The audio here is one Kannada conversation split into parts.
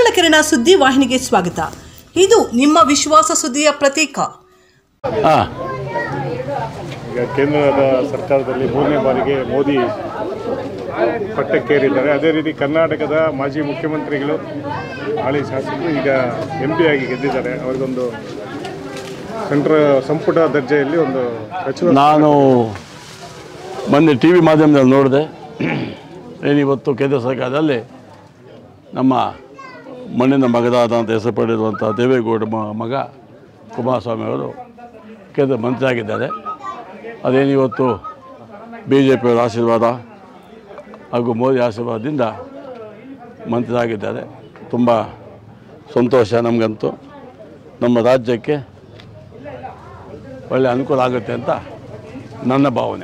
ಮೂಡಲಕಿರಣ ಸುದ್ದಿ ವಾಹಿನಿಗೆ ಸ್ವಾಗತ. ಇದು ನಿಮ್ಮ ವಿಶ್ವಾಸ ಸುದ್ದಿಯ ಪ್ರತೀಕ. ಈಗ ಕೇಂದ್ರದ ಸರ್ಕಾರದಲ್ಲಿ 3ನೇ ಬಾರಿಗೆ ಮೋದಿ ಪಟ್ಟಕ್ಕೇರಿದ್ದಾರೆ. ಅದೇ ರೀತಿ ಕರ್ನಾಟಕದ ಮಾಜಿ ಮುಖ್ಯಮಂತ್ರಿಗಳು ಹಾಲಿ ಶಾಸಕರು ಈಗ MP ಆಗಿ ಗೆದ್ದಿದ್ದಾರೆ. ಅವರಿಗೊಂದು ಸಂಪುಟ ದರ್ಜೆಯಲ್ಲಿ ಒಂದು ಸಚಿವ. ನಾನು ಮೊನ್ನೆ TV ಮಾಧ್ಯಮದಲ್ಲಿ ನೋಡಿದೆ. ಏನಿವತ್ತು ಕೇಂದ್ರ ಸರ್ಕಾರದಲ್ಲಿ ನಮ್ಮ ಮಣ್ಣಿನ ಮಗದಾದಂಥ ಹೆಸರು ಪಡೆದಿರುವಂಥ ದೇವೇಗೌಡ ಮಗ ಕುಮಾರಸ್ವಾಮಿ ಅವರು ಕೇಂದ್ರ ಮಂತ್ರಿ ಆಗಿದ್ದಾರೆ. ಅದೇನಿವತ್ತು BJಪಿಯವರ ಆಶೀರ್ವಾದ ಹಾಗೂ ಮೋದಿ ಆಶೀರ್ವಾದದಿಂದ ಮಂತ್ರಿ ಆಗಿದ್ದಾರೆ. ತುಂಬ ಸಂತೋಷ ನಮಗಂತೂ. ನಮ್ಮ ರಾಜ್ಯಕ್ಕೆ ಒಳ್ಳೆಯ ಅನುಕೂಲ ಆಗುತ್ತೆ ಅಂತ ನನ್ನ ಭಾವನೆ.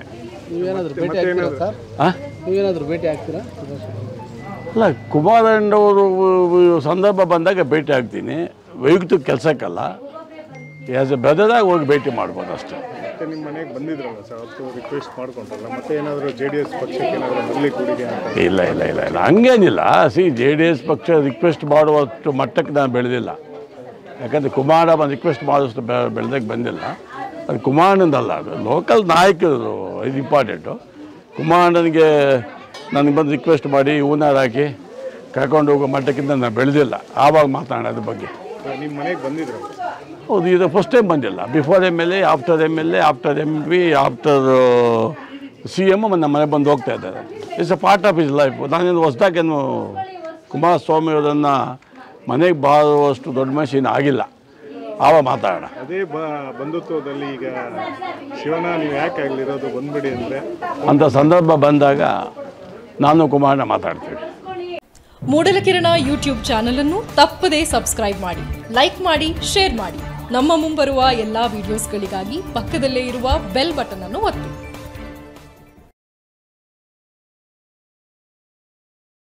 ನೀವೇನಾದರೂ ಭೇಟಿ ಆಗ್ತೀರಾ? ಅಲ್ಲ, ಕುಮಾರಣ್ಣವರು ಸಂದರ್ಭ ಬಂದಾಗ ಭೇಟಿ ಆಗ್ತೀನಿ. ವೈಯಕ್ತಿಕ ಕೆಲಸಕ್ಕಲ್ಲ, ಆ್ಯಸ್ ಎ ಬ್ರದರಾಗಿ ಹೋಗಿ ಭೇಟಿ ಮಾಡ್ಬೋದು ಅಷ್ಟೇ. ಮತ್ತೆ ನಿಮ್ಮ ಮನೆಗೆ ಬಂದಿದ್ರಲ್ಲ ಸರ್, ಅವತ್ತು ರಿಕ್ವೆಸ್ಟ್ ಮಾಡ್ಕೊಂಡ್ರಲ್ಲ, ಮತ್ತೆ ಏನಾದರೂ JDS ಪಕ್ಷಕ್ಕೆ ಏನಾದರೂ ಬರಲಿ ಕೂಡಿಗೆ ಅಂತ? ಇಲ್ಲ ಹಂಗೇನಿಲ್ಲ. JDS ಪಕ್ಷ ರಿಕ್ವೆಸ್ಟ್ ಮಾಡುವಷ್ಟು ಮಟ್ಟಕ್ಕೆ ನಾನು ಬೆಳೆದಿಲ್ಲ. ಯಾಕಂದರೆ ಕುಮಾರ ರಿಕ್ವೆಸ್ಟ್ ಮಾಡೋಷ್ಟು ಬೆಳೆದಕ್ಕೆ ಬಂದಿಲ್ಲ. ಅದು ಕುಮಾರಣ್ಣಂದಲ್ಲ, ಅದು ಲೋಕಲ್ ನಾಯಕರು ಇದು ಇಂಪಾರ್ಟೆಂಟು. ಕುಮಾರಣ್ಣನಿಗೆ ನನಗೆ ಬಂದು ರಿಕ್ವೆಸ್ಟ್ ಮಾಡಿ ಹೂನಾರು ಹಾಕಿ ಕರ್ಕೊಂಡು ಹೋಗೋ ಮಟ್ಟಕ್ಕಿಂತ ನಾನು ಬೆಳೆದಿಲ್ಲ. ಆವಾಗ ಮಾತಾಡೋಣ ಅದ್ರ ಬಗ್ಗೆ. ನಿಮ್ಮ ಮನೆಗೆ ಬಂದಿದ್ರು? ಹೌದು, ಇದು ಫಸ್ಟ್ ಟೈಮ್ ಬಂದಿಲ್ಲ. Before MLA, after MLA, after MP, after CM ನಮ್ಮ ಮನೆಗೆ ಬಂದು ಹೋಗ್ತಾ ಇದ್ದಾರೆ. It's a part of his life. ನಾನೇನು ಹೊಸದಾಗೇನು ಕುಮಾರಸ್ವಾಮಿ ಅವರನ್ನು ಮನೆಗೆ ಬಾರುವಷ್ಟು ದೊಡ್ಡ ಮನುಷ್ಯನ ಆಗಿಲ್ಲ. ಆವಾಗ ಮಾತಾಡೋಣ. ಅದೇ ಬಂಧುತ್ವದಲ್ಲಿ ಈಗ ಶಿವನ ನೀವು ಯಾಕೆ ಆಗಲಿರೋದು ಬಂದ್ಬಿಡಿ ಅಂದರೆ ಅಂಥ ಸಂದರ್ಭ ಬಂದಾಗ ನಾನು ಕುಮಾರಣ್ಣ ಮಾತಾಡ್ತೀವಿ. ಮೂಡಲಕಿರಣ ಯೂಟ್ಯೂಬ್ ಚಾನಲ್ ಅನ್ನು ತಪ್ಪದೇ ಸಬ್ಸ್ಕ್ರೈಬ್ ಮಾಡಿ, ಲೈಕ್ ಮಾಡಿ, ಶೇರ್ ಮಾಡಿ. ನಮ್ಮ ಮುಂಬರುವ ಎಲ್ಲಾ ವಿಡಿಯೋಸ್ಗಳಿಗಾಗಿ ಪಕ್ಕದಲ್ಲೇ ಇರುವ ಬೆಲ್ ಬಟನ್ ಅನ್ನು ಒತ್ತಿ.